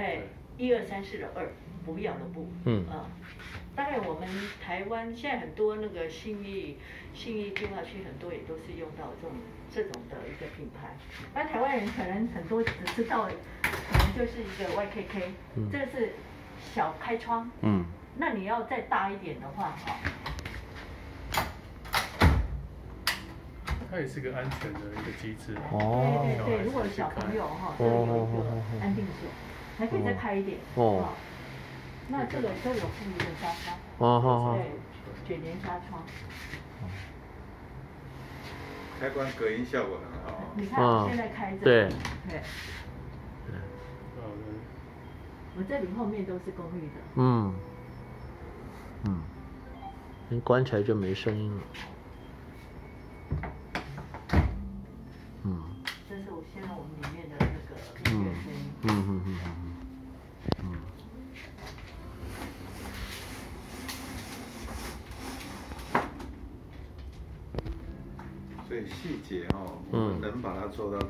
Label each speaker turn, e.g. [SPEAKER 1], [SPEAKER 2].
[SPEAKER 1] 哎，1、2、3、4的2，不要的不。当然我们台湾现在很多那个信义计划区很多也都是用到这种的一个品牌。那台湾人可能很多只知道，可能就是一个 YKK，这个是小开窗。那你要再大一点的话，
[SPEAKER 2] 它也是个安全的一个机制。
[SPEAKER 1] 对，如果小朋友这里有一个安定锁，还可以再开一点。那这个都有附一个纱窗。对，卷帘纱窗。
[SPEAKER 3] 开关隔音效果很好。
[SPEAKER 1] 你看我现在开着。
[SPEAKER 4] 对。
[SPEAKER 1] 我这里后面都是公寓的。
[SPEAKER 4] 你关起来就没声音了。
[SPEAKER 1] 这是现在我们里面的那个音乐声音。
[SPEAKER 3] 所以细节我们能把它做到。